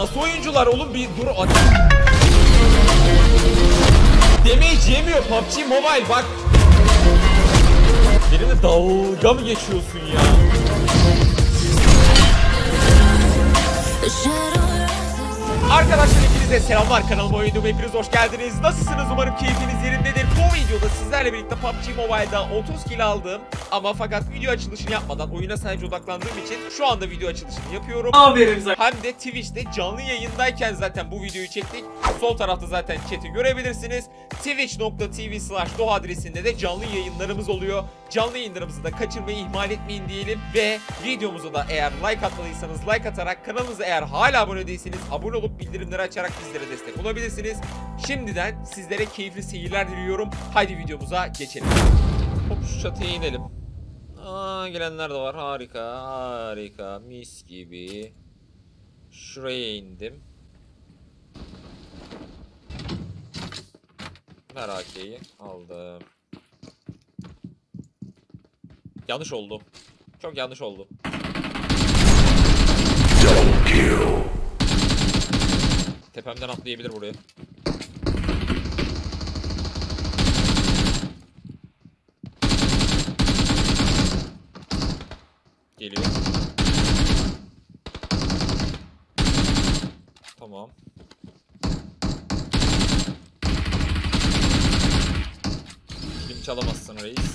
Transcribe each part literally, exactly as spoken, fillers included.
nasıl oyuncular oğlum, bir dur. Damage yemiyor P U B G Mobile bak. Benimle dalga mı geçiyorsun ya? Arkadaşlar hepinize selamlar, kanalıma oyundum, hepiniz hoş geldiniz. Nasılsınız, umarım keyfiniz yerindedir. Bu videoda sizlerle birlikte P U B G Mobile'da otuz kill aldım. Ama fakat video açılışını yapmadan oyuna sadece odaklandığım için şu anda video açılışını yapıyorum. Aferin. Hem de Twitch'te canlı yayındayken zaten bu videoyu çektik. Sol tarafta zaten chat'i görebilirsiniz. twitch nokta tv slash doğa adresinde de canlı yayınlarımız oluyor. Canlı yayınlarımızı da kaçırmayı ihmal etmeyin diyelim. Ve videomuza da eğer like atmadıysanız like atarak, kanalımıza eğer hala abone değilseniz abone olup bildirimleri açarak bizlere destek olabilirsiniz. Şimdiden sizlere keyifli seyirler diliyorum. Haydi videomuza geçelim. Hop, şu çatıya inelim. Aa, gelenler de var. Harika, harika, mis gibi. Şuraya indim. Ver A K'yi aldım. Yanlış oldu. Çok yanlış oldu. Tepemden atlayabilir buraya. Geliyor. Tamam. Film çalamazsın reis.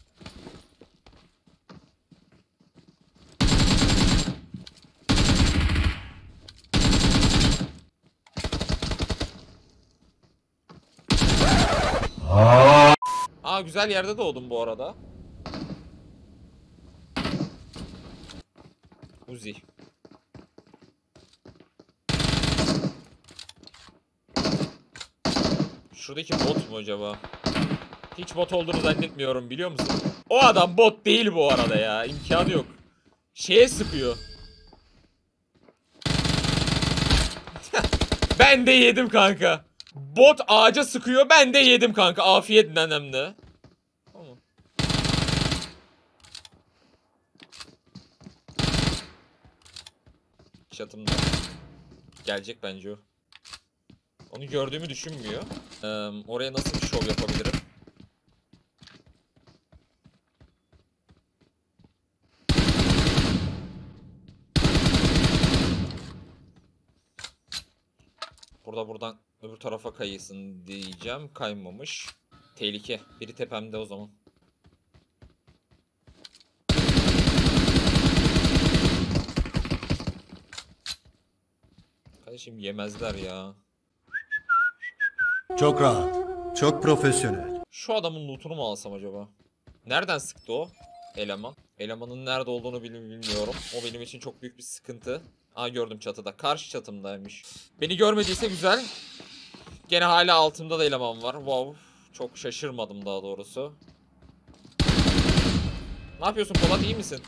Aa, güzel yerde doğdum bu arada. Uzi. Şuradaki bot mu acaba? Hiç bot olduğunu zannetmiyorum, biliyor musun? O adam bot değil bu arada ya. İmkanı yok. Şeye sıkıyor. Ben de yedim kanka. Bot ağaca sıkıyor, ben de yedim kanka. Afiyet nenemde. Tamam. Çatımda. Gelecek bence o. Onu gördüğümü düşünmüyor. Ee, oraya nasıl bir şov yapabilirim? Burada buradan öbür tarafa kayısın diyeceğim. Kaymamış. Tehlike. Biri tepemde o zaman. Kardeşim yemezler ya. Çok rahat. Çok profesyonel. Şu adamın lootunu mu alsam acaba? Nereden sıktı o eleman? Elemanın nerede olduğunu bilmiyorum. O benim için çok büyük bir sıkıntı. Aa, gördüm çatıda. Karşı çatımdaymış. Beni görmediyse güzel. Gene hala altımda da eleman var. Wow. Çok şaşırmadım daha doğrusu. Ne yapıyorsun Polat, iyi misin?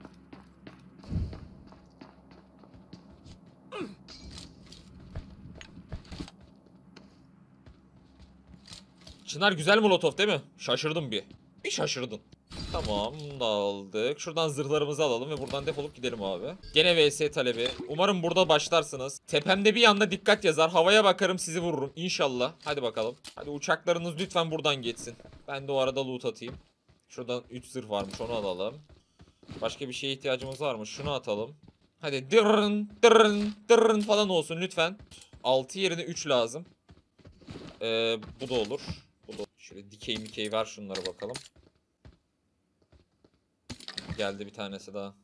Çınar güzel molotof değil mi? Şaşırdım bir. Bir şaşırdın. Tamam, da aldık. Şuradan zırhlarımızı alalım ve buradan defolup gidelim abi. Gene V S talebi. Umarım burada başlarsınız. Tepemde bir anda dikkat yazar. Havaya bakarım, sizi vururum. İnşallah. Hadi bakalım. Hadi uçaklarınız lütfen buradan geçsin. Ben de o arada loot atayım. Şuradan üç zırh varmış, onu alalım. Başka bir şeye ihtiyacımız var mı? Şunu atalım. Hadi dırın dırın dırın falan olsun lütfen. altı yerine üç lazım. Ee, bu da olur. Bu da olur. Şöyle dikey mikey ver şunlara bakalım. Geldi bir tanesi daha.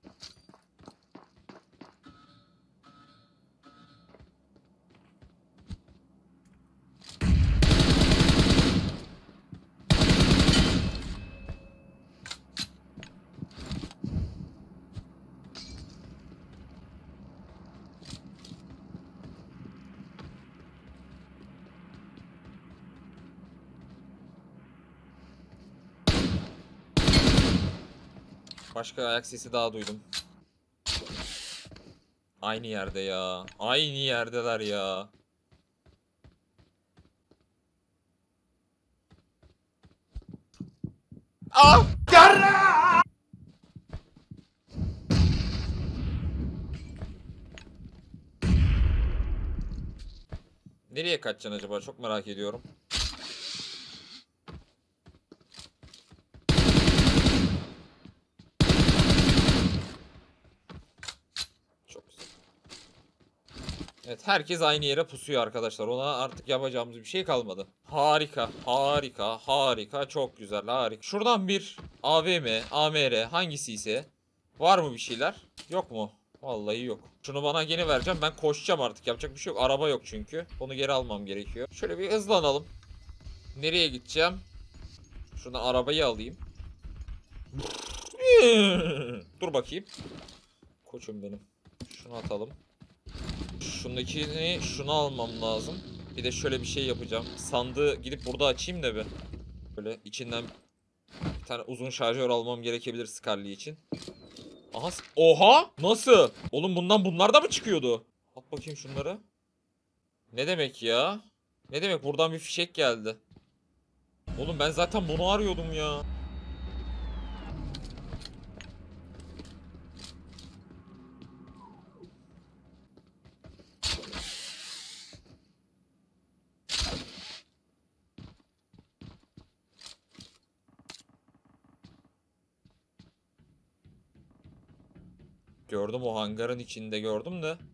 Başka ayak sesi daha duydum. Aynı yerde ya. Aynı yerdeler ya. Ah! Yarra! kaçacaksın acaba? Çok merak ediyorum. Çok güzel. Evet, herkes aynı yere pusuyor arkadaşlar. Ona artık yapacağımız bir şey kalmadı. Harika, harika, harika. Çok güzel, harika. Şuradan bir A V M, A M R hangisi ise var mı bir şeyler? Yok mu? Vallahi yok. Şunu bana geri vereceğim. Ben koşacağım artık. Yapacak bir şey yok. Araba yok çünkü. Onu geri almam gerekiyor. Şöyle bir hızlanalım. Nereye gideceğim? Şuradan arabayı alayım. Dur bakayım. Koçum benim. Şunu atalım. Şundakini şunu almam lazım. Bir de şöyle bir şey yapacağım. Sandığı gidip burada açayım da bir. Böyle içinden bir tane uzun şarjör almam gerekebilir Scarlet için. Aha. Oha! Nasıl? Oğlum bundan bunlar da mı çıkıyordu? At bakayım şunları. Ne demek ya? Ne demek? Buradan bir fişek geldi. Oğlum ben zaten bunu arıyordum ya. Gördüm, o hangarın içinde gördüm de.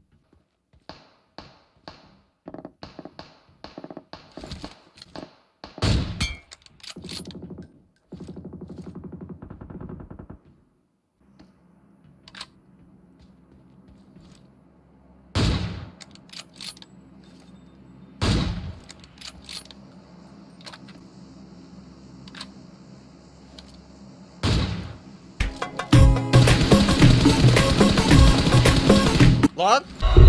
Lan!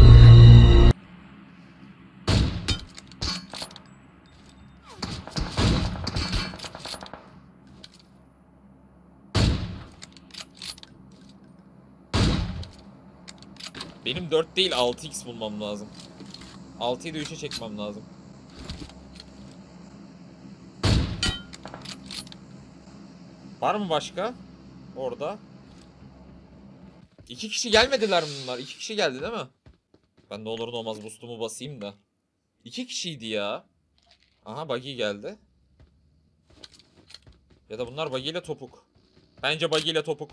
Benim dört değil altı x bulmam lazım. altıyı da üçe çekmem lazım. Var mı başka? Orada. İki kişi gelmediler mi bunlar? İki kişi geldi değil mi? Ben de olur olmaz boost'umu basayım da. İki kişiydi ya. Aha, buggy geldi. Ya da bunlar buggy ile topuk. Bence buggy ile topuk.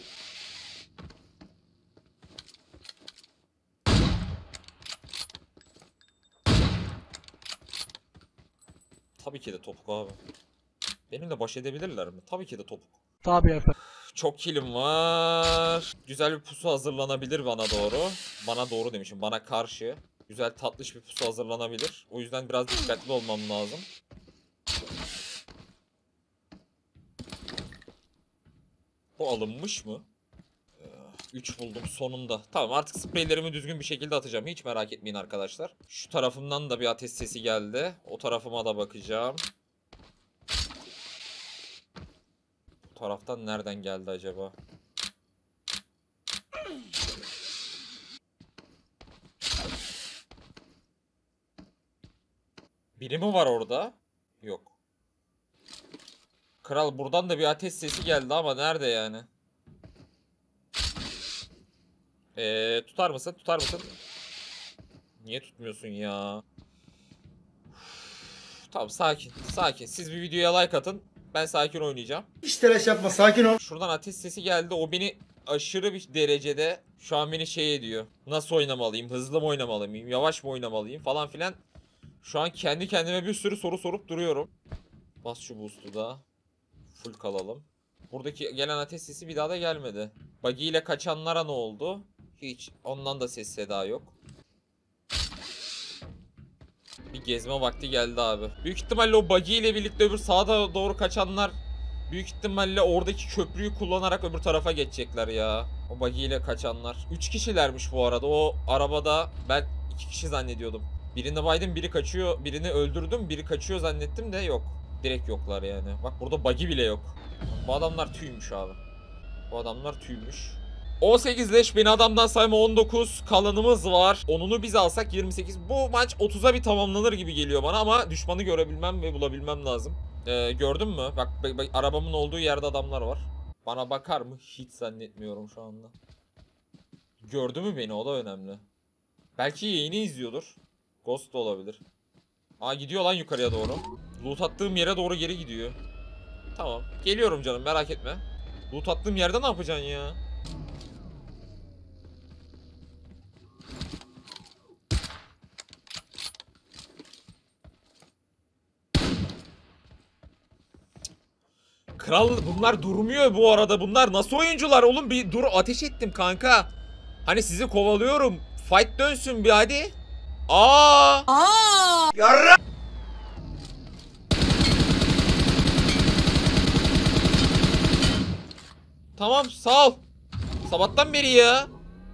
Tabii ki de topuk abi. Benimle baş edebilirler mi? Tabii ki de topuk. Tabii efendim. Çok kilim var. Güzel bir pusu hazırlanabilir bana doğru. Bana doğru demişim. Bana karşı. Güzel tatlış bir pusu hazırlanabilir. O yüzden biraz dikkatli olmam lazım. Bu alınmış mı? üç buldum sonunda. Tamam, artık spreylerimi düzgün bir şekilde atacağım. Hiç merak etmeyin arkadaşlar. Şu tarafımdan da bir ateş sesi geldi. O tarafıma da bakacağım. Bu taraftan nereden geldi acaba? Biri mi var orada? Yok. Kral, buradan da bir ateş sesi geldi ama nerede yani? Eee tutar mısın? Tutar mısın? Niye tutmuyorsun ya? Tamam, sakin. Sakin. Siz bir videoya like atın. Ben sakin oynayacağım. Hiç telaş yapma, sakin ol. Şuradan ateş sesi geldi. O beni aşırı bir derecede şu an beni şey ediyor. Nasıl oynamalıyım? Hızlı mı oynamalıyım? Yavaş mı oynamalıyım? Falan filan. Şu an kendi kendime bir sürü soru sorup duruyorum. Bas şu boost'u da. Full kalalım. Buradaki gelen ateş sesi bir daha da gelmedi. Buggy ile kaçanlara ne oldu? Hiç. Ondan da ses seda yok. Bir gezme vakti geldi abi. Büyük ihtimalle o buggy ile birlikte öbür sağa doğru kaçanlar büyük ihtimalle oradaki köprüyü kullanarak öbür tarafa geçecekler ya. O buggy ile kaçanlar. üç kişilermiş bu arada. O arabada ben iki kişi zannediyordum. Birini baydım, biri kaçıyor. Birini öldürdüm, biri kaçıyor zannettim de yok. Direkt yoklar yani. Bak burada buggy bile yok. Bu adamlar tüymüş abi. Bu adamlar tüymüş. on sekiz leş, beni adamdan sayma on dokuz kalanımız var. onunu biz alsak yirmi sekiz. Bu maç otuza bir tamamlanır gibi geliyor bana ama düşmanı görebilmem ve bulabilmem lazım. Ee, gördün mü? Bak, bak, bak, arabamın olduğu yerde adamlar var. Bana bakar mı? Hiç zannetmiyorum şu anda. Gördü mü beni? O da önemli. Belki yayını izliyordur. Ghost da olabilir. Aa gidiyor lan yukarıya doğru. Loot attığım yere doğru geri gidiyor. Tamam. Geliyorum canım, merak etme. Loot attığım yerde ne yapacaksın ya? Kral bunlar durmuyor bu arada. Bunlar nasıl oyuncular oğlum? Bir dur, ateş ettim kanka. Hani sizi kovalıyorum. Fight dönsün bir hadi. Aa! Aa! Yarra! Tamam, sağ ol. Sabahtan beri ya.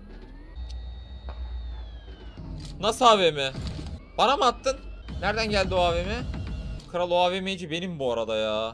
Nasıl A V M? Bana mı attın? Nereden geldi o A V M? Kral, o A V M'ci benim bu arada ya.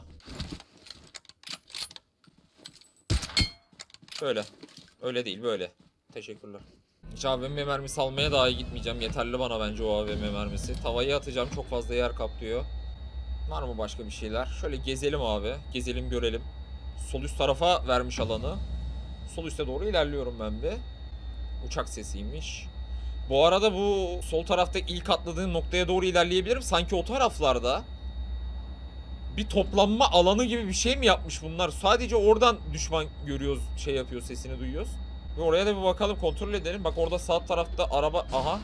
Böyle. Öyle değil, böyle. Teşekkürler. Hiç A V M mermisi almaya dahi gitmeyeceğim. Yeterli bana bence o A V M mermisi. Tavayı atacağım, çok fazla yer kaplıyor. Var mı başka bir şeyler? Şöyle gezelim abi. Gezelim, görelim. Sol üst tarafa vermiş alanı. Sol üste doğru ilerliyorum ben bir. Uçak sesiymiş. Bu arada bu sol tarafta ilk atladığım noktaya doğru ilerleyebilirim. Sanki o taraflarda bir toplanma alanı gibi bir şey mi yapmış bunlar? Sadece oradan düşman görüyoruz, şey yapıyor, sesini duyuyoruz. Ve oraya da bir bakalım, kontrol edelim. Bak orada sağ tarafta araba. Aha.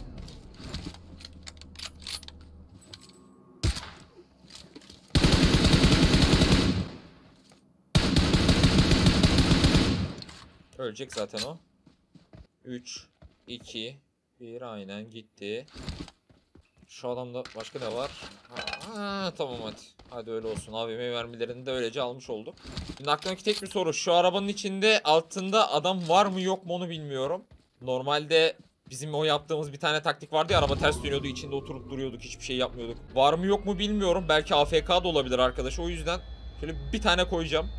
Ölecek zaten o. üç, iki, bir, aynen gitti. Şu adamda başka ne var? Ha, tamam hadi. Hadi öyle olsun. A V M mermilerini de öylece almış olduk. Şimdi aklımdaki tek bir soru. Şu arabanın içinde, altında adam var mı yok mu onu bilmiyorum. Normalde bizim o yaptığımız bir tane taktik vardı ya, araba ters dönüyordu, içinde oturup duruyorduk, hiçbir şey yapmıyorduk. Var mı yok mu bilmiyorum. Belki A F K da olabilir arkadaş. O yüzden şöyle bir tane koyacağım.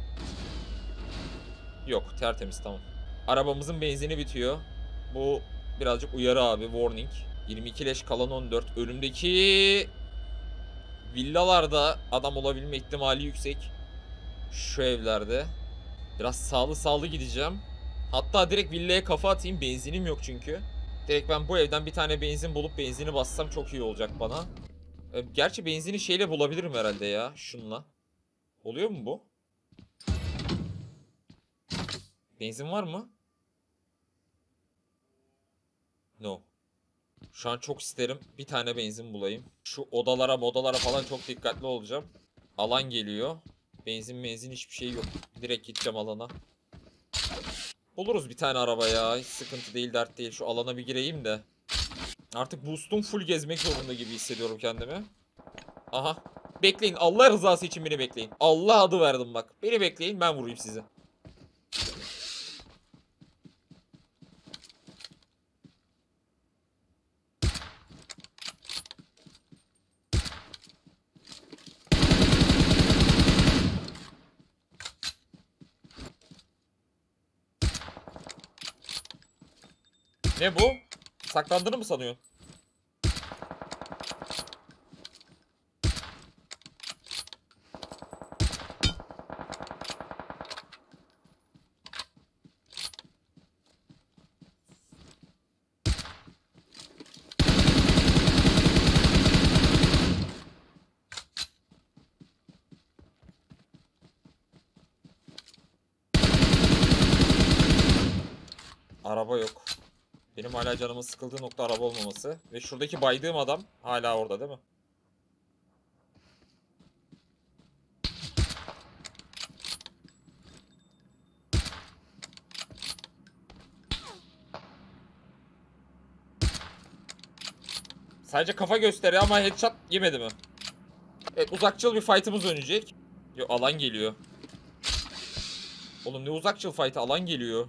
Yok, tertemiz, tamam. Arabamızın benzini bitiyor. Bu birazcık uyarı abi, warning. yirmi iki leş, kalan on dört. Önümdeki villalarda adam olabilme ihtimali yüksek. Şu evlerde. Biraz sağlı sağlı gideceğim. Hatta direkt villaya kafa atayım. Benzinim yok çünkü. Direkt ben bu evden bir tane benzin bulup benzini bassam çok iyi olacak bana. Ee, gerçi benzini şeyle bulabilirim herhalde ya. Şunla. Oluyor mu bu? Benzin var mı? No. Şu an çok isterim bir tane benzin bulayım. Şu odalara odalara falan çok dikkatli olacağım. Alan geliyor. Benzin benzin hiçbir şey yok. Direkt gideceğim alana. Buluruz bir tane araba ya. Hiç sıkıntı değil, dert değil. Şu alana bir gireyim de. Artık boost'um full, gezmek zorunda gibi hissediyorum kendimi. Aha. Bekleyin. Allah rızası için beni bekleyin. Allah adı verdim bak. Beni bekleyin, ben vurayım sizi. Ne bu? Saklandığını mı sanıyorsun? Araba yok. Benim hala canımın sıkıldığı nokta araba olmaması. Ve şuradaki baydığım adam hala orada değil mi? Sadece kafa gösteriyor ama headshot yemedi mi? Evet, uzakçıl bir fight'ımız dönecek. Yo, alan geliyor. Oğlum ne uzakçıl fight'ı, alan geliyor.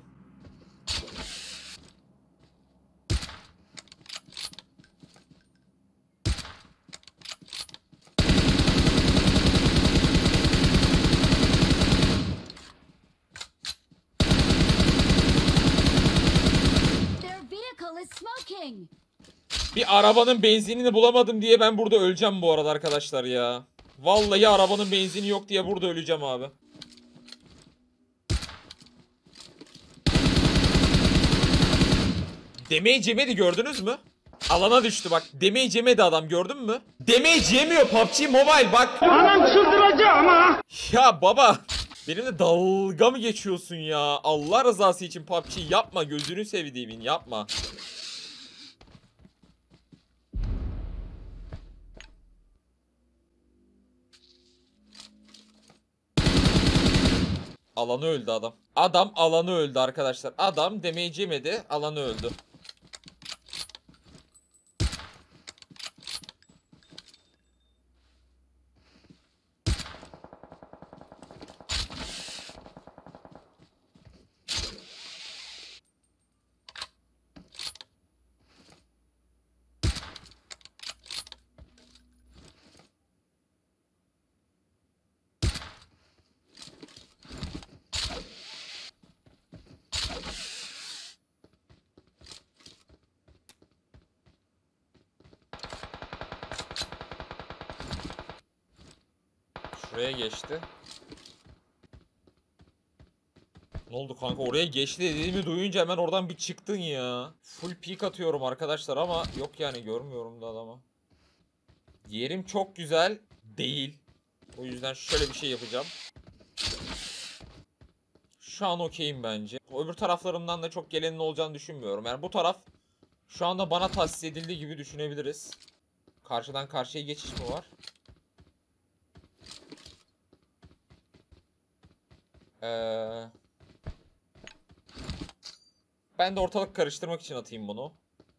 Bir arabanın benzinini bulamadım diye ben burada öleceğim bu arada arkadaşlar ya. Vallahi arabanın benzini yok diye burada öleceğim abi. Demeyi cemedi, gördünüz mü? Alana düştü bak. Damage yemedi adam, gördün mü? Damage yemiyor P U B G Mobile bak. Anam çıldıracağım ha. Ya baba. Benimle dalga mı geçiyorsun ya? Allah rızası için P U B G yapma, gözünü sevdiğimin yapma. Alanı öldü adam. Adam alanı öldü arkadaşlar. Adam damage yemedi, alanı öldü. Şuraya geçti. Ne oldu kanka, oraya geçti dediğimi duyunca hemen oradan bir çıktın ya. Full peek atıyorum arkadaşlar ama yok yani, görmüyorum da adamı. Yerim çok güzel değil. O yüzden şöyle bir şey yapacağım. Şu an okeyim bence. Öbür taraflarımdan da çok gelenin olacağını düşünmüyorum. Yani bu taraf şu anda bana tahsis edildiği gibi düşünebiliriz. Karşıdan karşıya geçiş mi var? Ee, ben de ortalık karıştırmak için atayım bunu.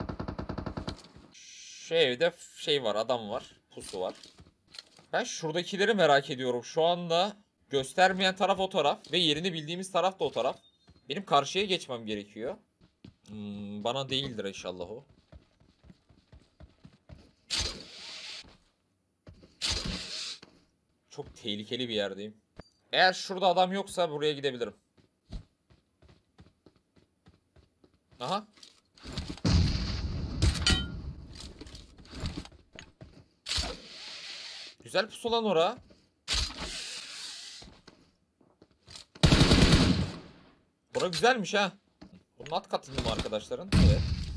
Şu evde şey var, adam var, pusu var. Ben şuradakileri merak ediyorum. Şu anda göstermeyen taraf o taraf ve yerini bildiğimiz taraf da o taraf. Benim karşıya geçmem gerekiyor. Hmm, bana değildir inşallah o. Çok tehlikeli bir yerdeyim. Eğer şurada adam yoksa buraya gidebilirim. Aha. Güzel pusulan ora. Bura güzelmiş ha. Bunun alt katında mı arkadaşların? Evet.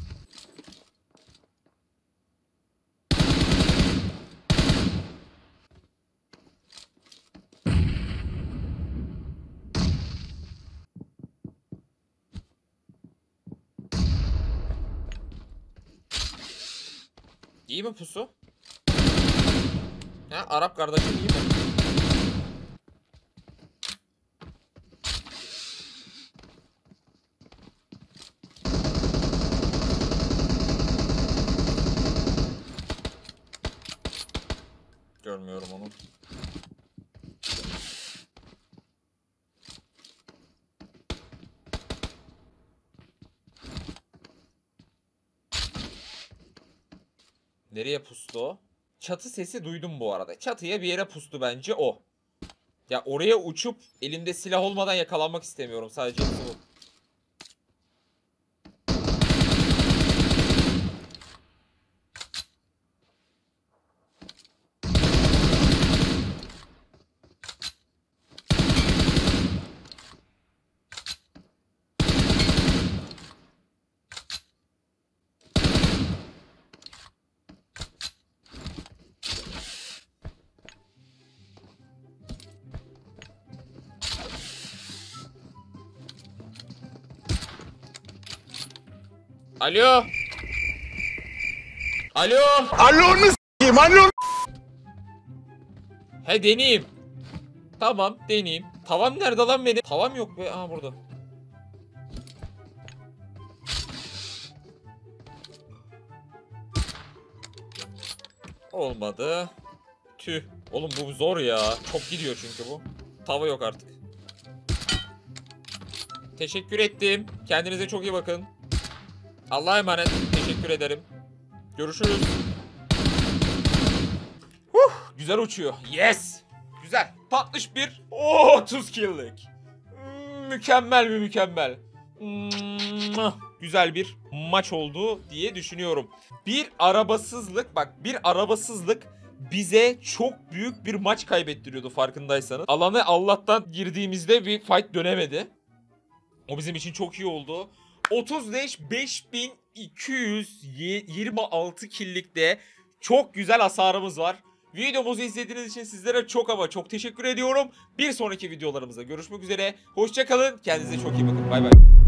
İyi mi pusu? Ha, Arap kardeşim iyi mi? Görmüyorum onu. Nereye pustu o? Çatı sesi duydum bu arada. Çatıya bir yere pustu bence o. Ya oraya uçup elimde silah olmadan yakalanmak istemiyorum. Sadece bu. Alo. Alo. Alo s**eyim alo. He deneyeyim. Tamam deneyeyim. Tavam nerede lan benim? Tavam yok be. Aha burada. Olmadı. Tüh. Oğlum bu zor ya. Çok gidiyor çünkü bu. Tava yok artık. Teşekkür ettim. Kendinize çok iyi bakın. Allah'a emanet. Teşekkür ederim. Görüşürüz. Huh, güzel uçuyor. Yes. Güzel. Tatlış bir. Oh, otuz kill'lik. Hmm, mükemmel bir mükemmel. Hmm, güzel bir maç oldu diye düşünüyorum. Bir arabasızlık, bak bir arabasızlık bize çok büyük bir maç kaybettiriyordu farkındaysanız. Alana Allah'tan girdiğimizde bir fight dönemedi. O bizim için çok iyi oldu. otuz leş beş bin iki yüz yirmi altı killikte çok güzel hasarımız var. Videomuzu izlediğiniz için sizlere çok ama çok teşekkür ediyorum. Bir sonraki videolarımızda görüşmek üzere. Hoşça kalın. Kendinize çok iyi bakın. Bay bay.